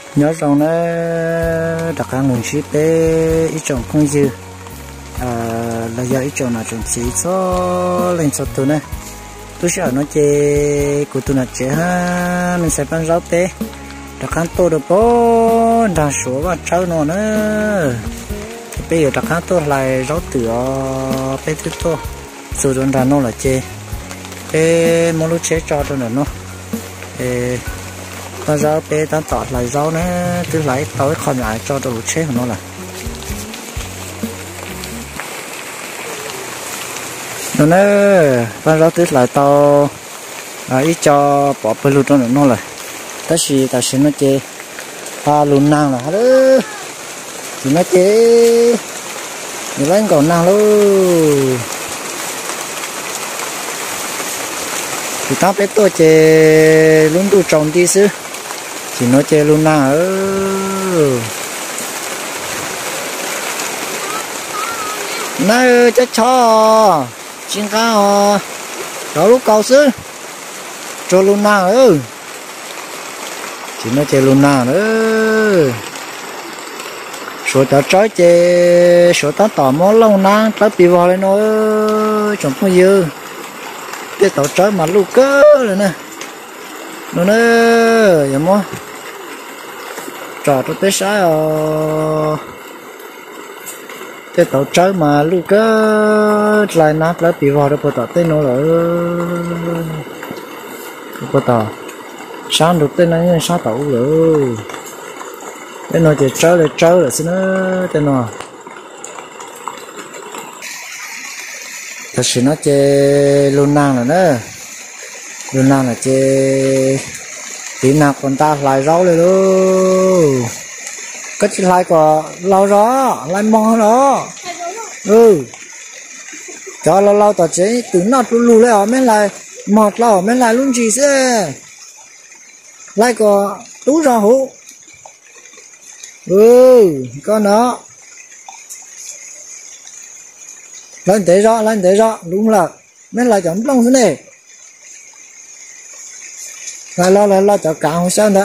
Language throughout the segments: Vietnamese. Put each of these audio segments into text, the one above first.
nhớ rằng nó đặc hàng nguồn ship để ít trồng không dư là do ít trồng là trồng chỉ số lên số tu này tôi sợ nó chơi của tôi là chơi ha mình sẽ bán rau té đặc hàng to được bó đa số và trâu nó nữa bây giờ đặc hàng to lại rau từ bé thứ to số đơn đàn nó là chơi bé món lúc chế cho nó nó con rau bé ta tọt lại rau nữa cứ lấy tối còn lại cho đồ chế của nó là nó nữa con rau tết lại to ít cho bỏ bê luôn cho nó là ta chỉ nó chơi luôn năng là hết thì nó chơi thì lấy còn năng luôn thì tao biết tôi chơi luôn đủ trồng đi xứ chỉ nó chơi luôn năng nơi chết cho xin cao đó lúc cầu xứ cho luôn năng chỉ nó chơi luôn năng nữa số ta trái chơi số ta tỏ món lâu năng trái bị vào lên nó chẳng có dư cái tàu trái mà lu cơ rồi nè nó nữa vậy mà trò tôi tới sáng cái tàu trái mà lu cơ lại nát lại bị vào được bộ tàu tới nó rồi bộ tàu sáng được tên này sáng tàu rồi cái nó chỉ chơi là xin nó tên nó thật sự nó chơi luôn năng rồi nữa luôn năng là chơi tí nào còn ta lại rauเลยluôn cái chỉ lại có lau đó lại mò đó cho lau tao chế từ nát lù lại ở mấy lại mọt lau mấy lại luôn gì thế lại có tú rau hũ con nó lên tới rõ đúng là mấy lại chấm lông thế này lại lo cho cả hồi sao nữa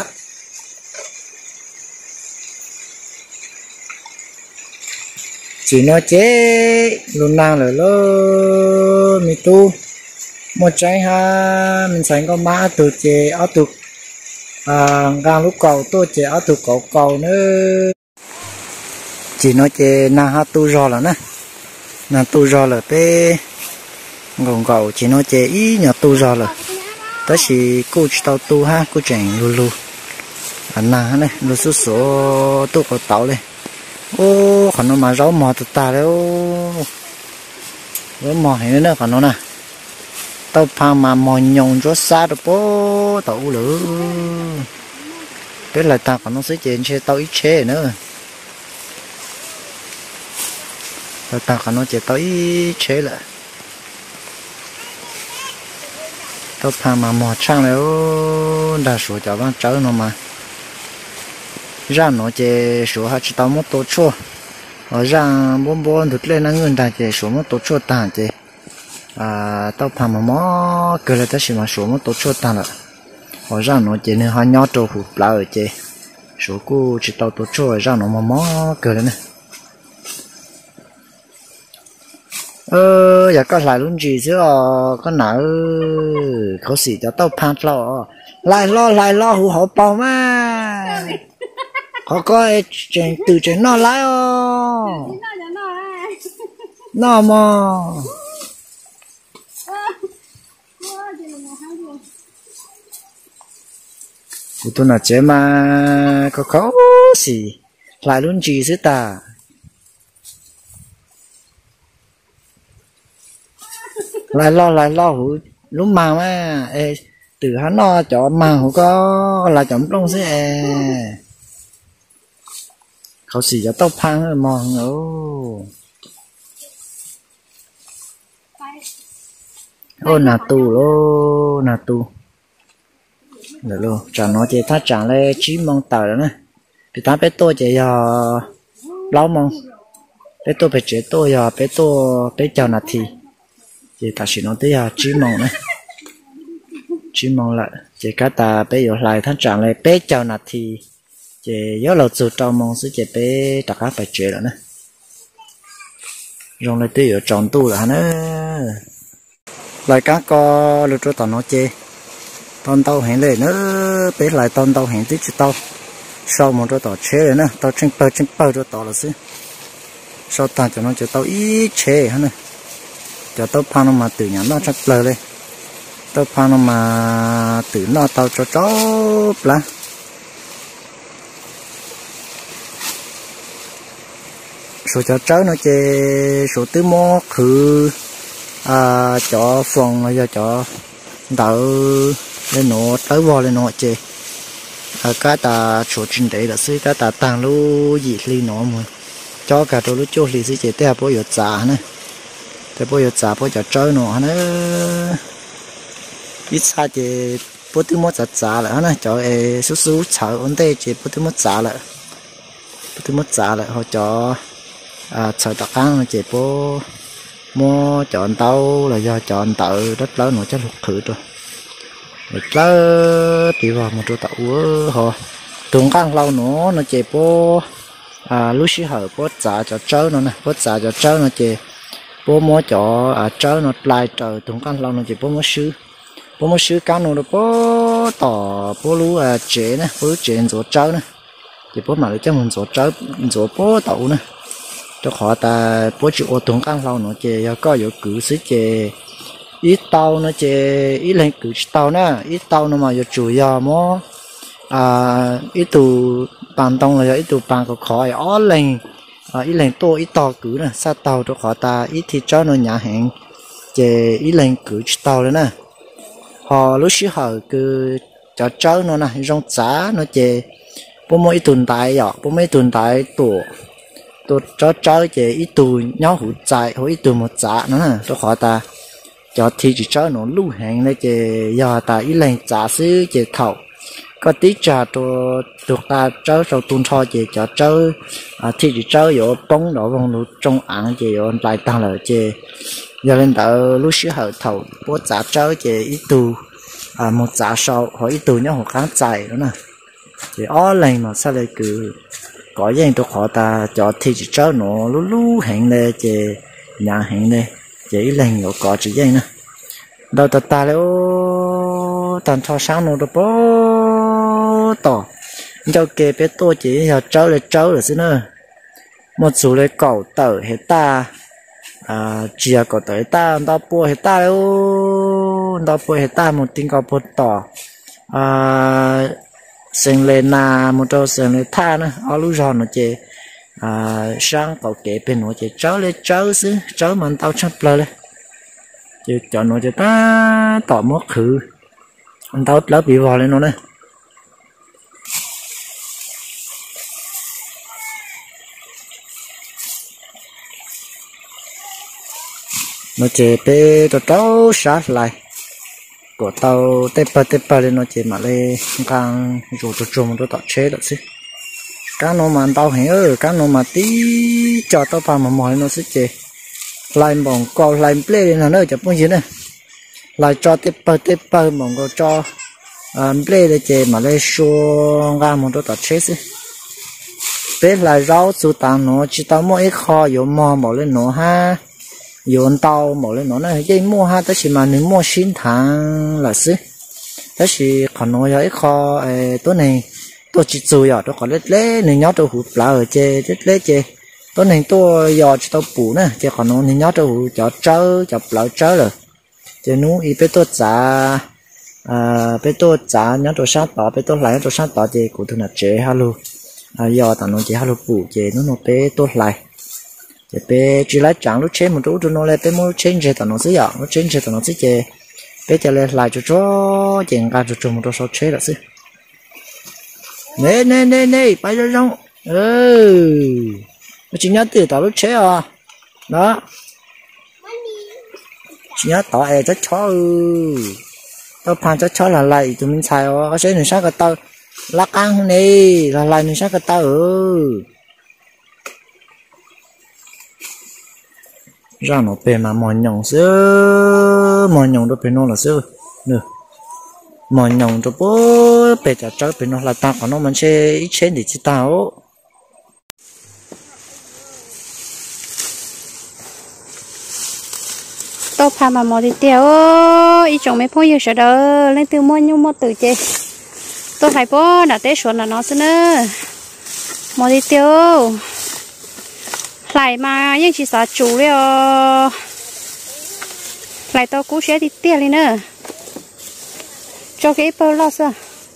chỉ nó chế luôn năng rồi lo mi tu một trái ha mình sành con má từ chế áo tục gang lúc cầu tôi chế áo tục cầu nữa chỉ nó chế na ha tu rồi là nè na tu rồi là bé gồng cầu chỉ nó chế ý nhà tu rồi là đó chỉ cô tàu tu ha cô chèn lu na này lu số số tu có tàu này ô còn nó mà rau mò từ ta đấy ô rau mò hay nữa còn nó nè tàu pha mà mò nhông cho xa được bố tàu lửa biết là ta còn nó sẽ chèn xe tàu ít xe nữa ta còn nó chỉ tới chế lại tao pha mà mò trang này đa số cho bạn cháu nó mà ra nó chỉ số hai chỉ tao một tổ chua ở ra bốn được lên năng người ta chỉ số một tổ chua tàn chỉ tao pha mà mò cứ là ta chỉ mà số một tổ chua tàn lại ở ra nó chỉ nên hai nhót trâu hụt lá ở chỉ số cô chỉ tao tổ chua ra nó mà mò cứ là này giờ có lại luôn gì chứ có nợ khẩu xì cho tao phan lại lo hủ hậu bò mà họ có từ trên nó lái nó mà của tôi là chế mà có khẩu xì lại luôn gì chứ ta lại lo hủ lúc mà từ hắn nó cho mà hủ có là chấm trong xeเขาสีจะต้องพังมองโอ้นาตูโลนาตูเดี๋ยวโลจานน้อยเจ้าถ้าจานเลยชี้มองตาแล้วนะพี่ตาเป็ดตัวเจ้าเล้ามองเป็ดตัวเป็ดเจ้าตัวเป็ดตัวเป็ดเจ้านาทีเจ้าตาสีน้อยเจ้าชี้มองนะชี้มองละเจ้าก็ตาเป็ดอยู่หลายท่านจานเลยเป็ดเจ้านาที chị nhớ là từ trong mong sẽ chị bé đặt áp phải chế rồi nè rồi lại tiêu tròn tu là nữa lại cá co được cho tao nó chê tao tao hẹn lên nữa bé lại tao hẹn tí tao sau một cho tao chế rồi nè tao trên bờ cho tao là xí sau tao cho nó cho tao ít chế hả nè cho tao pha nó mà từ nhà nó chắc lờ lên tao pha nó mà từ nó tao cho chó là số cho cháu nó chơi số tứ mô khử cho phòng là cho đỡ lên nó tới vào lên nó chơi cái ta số trình đấy là xí cái ta tăng lu gì li nó mà cho cả đồ lu cho li xí chơi té bao giờ trả nè té bao giờ trả bao giờ chơi nó nữa ít xa chơi bao tứ mô trả lại nè cho số số chờ ổn định chơi bao tứ mô trả lại họ cho sợ đặc ăn chị bố mua chọn tàu là do chọn tự đất lớn nó chắc lục thử rồi đất lớn đi vào một chỗ tàu họ tuần càng lâu nữa nó chị bố lúc xí hở bố trả cho trâu nó nè bố trả cho trâu nó chị bố mua cho trâu nó lại trời tuần càng lâu nó chị bố mua sứ cá nó bố tỏ bố lú chế nè bố chế rồi trâu nè chị bố mà lấy cho mình rồi trâu rồi bố tàu nè cho họ ta bố chịu ô tuần càng lâu nó chè có yếu cử sĩ chè ít tàu nó chè ít lên cử tàu nè ít tàu nó mà yếu chủ yếu mà ít tụ bàn tông là ít tụ bàn có khỏi ó lên ít lên to ít to cử nè sát tàu cho họ ta ít thì cho nó nhà hàng chè ít lên cử tàu nữa nè họ lúc xí họ cứ cho cháu nó nè trong giá nó chè bố mỗi tuần tại ạ bố mấy tuần tại tuổi tôi cho chơi chỉ ít tuổi nhau hụt chạy hoặc ít tuổi một giá nữa nè cho họ ta cho thì chỉ cho nó lưu hành này chỉ giờ ta ít lên giá xứ chỉ thầu có tí trà tôi được ta chơi sau tuần sau chỉ cho chơi thì chỉ chơi ở bóng đó vòng nó trong ăn chỉ ở lại tăng là chỉ giờ lên tới lúc xưa hở thầu bố giá chơi chỉ ít tuổi một giá sau hoặc ít tuổi nhau hụt kháng chạy nữa nè chỉ ó lên mà sao lại cứ có gì tôi họ ta cho thì chỉ cho nó lú hẹn này chỉ nhà hẹn này chỉ lên nó có chỉ gì nè đâu ta léo tàn cho sáng nó được bó tỏ cho kê bé tôi chỉ là trâu là xin nữa một số lấy cầu tờ hết ta chỉ là cầu tờ ta đào bùa hết ta một tiếng cầu bùa tỏ sen lên một trâu sen lên tha nữa ở lúc rồi nó chỉ sáng cầu kể bên nó chỉ trâu xứ trâu mà tao chấp lời lên chỉ chọn nó chỉ ta tỏ mất khử anh tao lớp bị vò lên nó này nó chỉ bé trâu sát lại của tao tép ba lên nó chỉ mà lên càng rồi trồng tôi tạo chế được xí cá nó mà tao hẹn cá nó mà tí cho tao vào mà mỏi nó sẽ chế lại mỏng co lại play lên là nơi chụp bao nhiêu này lại cho tép ba mỏng co cho play để chế mà lên xuống ra một tôi tạo chế xí bé lại rau su tàn nó chỉ tao mỗi kho有mò lên nó ha yon tàu mỗi lần nó này dây mua ha tới chỉ mà nếu mua xin tháng là xí tới chỉ còn nói ấy kho tối này tôi chỉ chơi ở đó còn lết nên nhớ tôi hụt lá ở chê lết chê tối này tôi giờ chỉ tao bù nè chê còn nói nên nhớ tôi hụt cho trâu cho lá trâu rồi chê nú ý bé tôi trả nhớ tôi sát tỏ bé tôi lại tôi sát tỏ chê cụ thường là chê hello giờ tao nói chê hello bù chê nó bé tôi lại bé chỉ lấy chẳng lúc chế một chút cho nó lên bé muốn chế chế tao nó xí ạ nó chế tao nó xí chế bé cho lên lại cho chèn ra cho một số chế là xí nè bây giờ rong nó chỉ nhớ từ tao lúc chế à đó chỉ nhớ tao chắc chó tao phàn chắc chó là lại tụi mình xài có chế này sao cái tao lắc ăn này là lại này sao cái tao ra nó bề mà mòn nhồng xưa mòn nhồng đó bề nó là xưa nè mòn nhồng cho bố bây giờ chơi bên nó là ta còn nó mình sẽ ít chế để chỉ tao tôi phá mà mò thì tiêu ý chồng mấy phong yêu sợ đỡ lên từ mua nhung mua từ chế tôi phải bó đã té xuống là nó xin nữa mò thì tiêu lại mà nhưng chỉ sợ chủ liệu lại tôi cú sẽ đi tiêu đi nữa cho cái bơ lo sao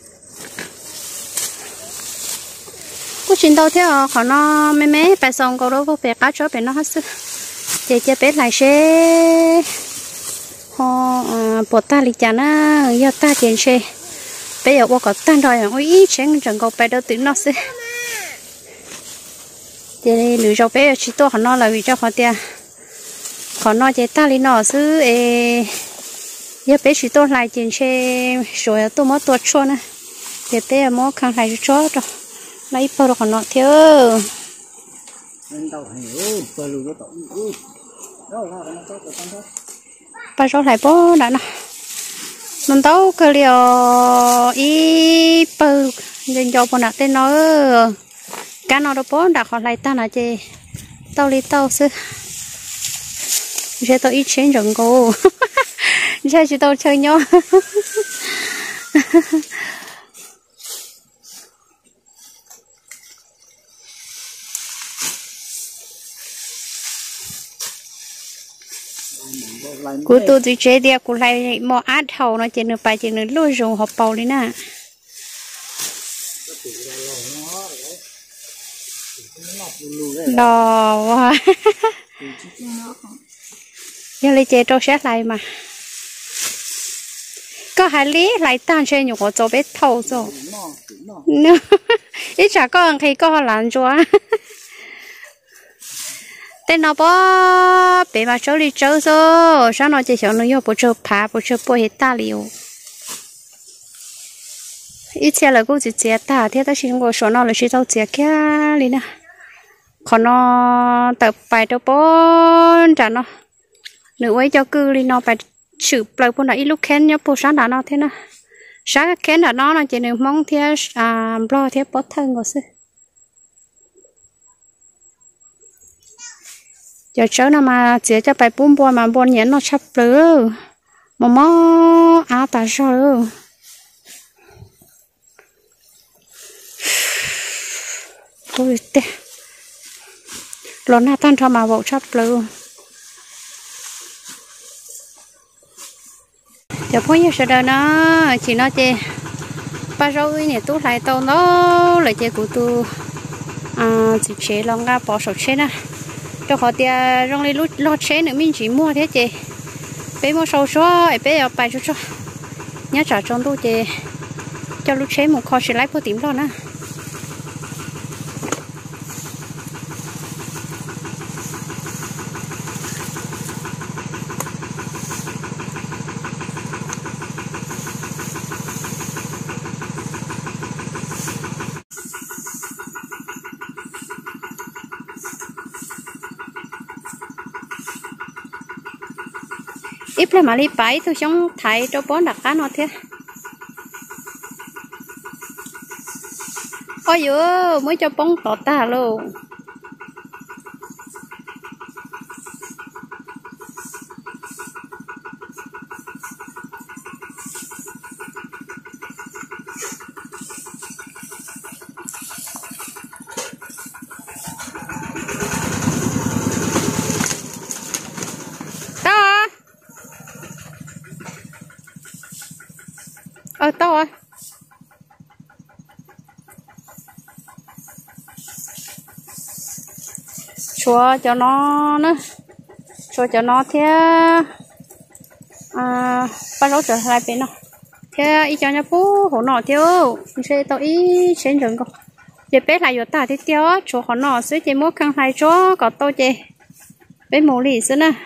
cú chín đâu thế họ nó mấy mấy bài xong câu đó vô về cá chó về nó hết sức chị bé lại xe họ bỏ ta đi chả na giờ ta tiền xe bây giờ qua có tan rồi ôi chén chẳng có bé đâu tự nó sẽ chị lựa cho bé chỉ to họ nó là vì cho họ tiền họ nó chị ta đi nó xứ giờ bé chỉ to lại tiền xe rồi tôi mới tuột cho nè chị bé mới khang lại cho rồi lấy bao họ nó theo ba số lại bố đã nè mình tấu cái liều ý bự nên cho bọn nó tên nó cá nó đâu bố đặt họ lại ta là chị tao đi tao sư giờ tao ít chén rừng cô giờ chỉ tao chơi nhau cú tu chỉ chế đi cú lại mò át hậu nó chỉ nửa bài chỉ nửa lôi dùng hộp bầu đi nè đò quá giờ lấy chế trâu xét lại mà có hai lý lại tan chơi nhục của chỗ bé thâu rồi ít chả có khi có làm cho tên nó bỏ bé mà chơi đi chơi rồi sao nó chỉ chọn nó yêu bộ chơi phá bộ chơi bộ hết ta liu ít xe là cũng chỉ chế ta thế ta xin của số nó là chỉ tao chế kia đi nè còn nó tập bài đâu bỏ trả nó nữ ấy cho cư đi nó phải chịu lời của nó ít lúc khen nhá bộ sáng đã nó thế nè sáng khen đã nó chỉ được mong thế lo thế bỏ thân của sư giờ cháu nào mà chỉ cho bài bún bò mà bún nhẫn nó sắp lứa mà mó áo ta rồi ôi tê lon na tan cho mà bộ sắp lứa giờ phối giờ đâu nó chỉ nó chê ba rồi nè tú lại tao nó lại chê của tu chỉ chế lòng ga bỏ sổ chế nè cho họ tiền rong lên lút lót chế nữa mình chỉ mua thế chị bé mua sầu số bé ở bài cho nhớ trả trong tôi chị cho lút chế một kho sẽ lấy vô tím đó nè ít là mà đi bãi tôi sống thấy cho bón đặt cá nó thế ôi dừa mới cho bón tọt ta luôn tao à chua cho nó nữa chua cho nó thế bắt đầu trở lại bên nó thế ý cho nhà phú hồ nọ tiêu sẽ tao ý xem rừng con để bé lại vô ta thì tiêu chua hồ nọ sẽ chỉ mua khăn hai chó có tôi chê bé mù lì xí nè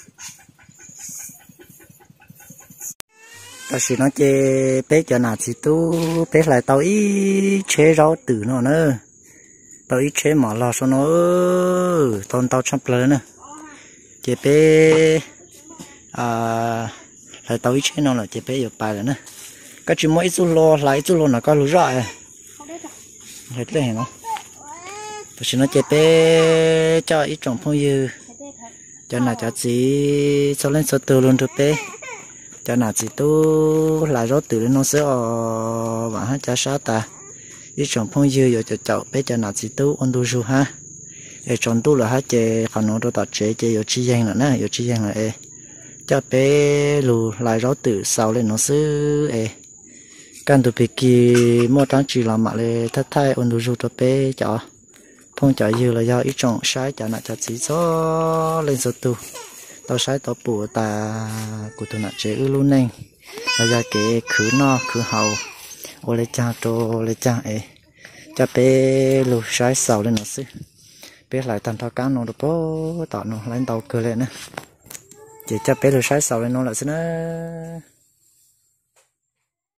ta chỉ nói chê bé cho nào chỉ tu bé lại tao ý chế rau từ nó nữa tao ý chế mỏ lò cho nó tôn tao chắp lớn nữa chê bé lại tao ý chế nó là chê bé được bài rồi nữa cái chỉ mỗi ít lô lại ít lô nó có lúa rồi hết lên nó chỉ nó chế bé cho ít trồng phong dư cho nào cho chỉ cho lên số từ luôn được bé cho nào chỉ tu lại rót từ lên nó sẽ và hát cho sao ta ít trồng phong dư rồi cho chậu bé cho nào chỉ tu ôn tu ru ha để trồng tu là hát chế phần nó tạo chế chế rồi chi giang là nè rồi chi giang là cho bé lù lại rót từ sau lên nó sẽ can tụi bị kỳ mua trắng chỉ làm mà lên thắt thay ôn tu ru cho bé cho phong chợ dư là do ít trồng sai cho nó cho chỉ số lên số tu tao sai tao bùa ta của tụi nó chế luôn nè là do cái khử no khử hậu ô lấy cha trô lấy cha cho bé lù sai sầu lên nó xí bé lại thành thao cá nó được bố tao nó lên tàu cười lên nữa chỉ cho bé lù sai sầu lên nó là xí nữa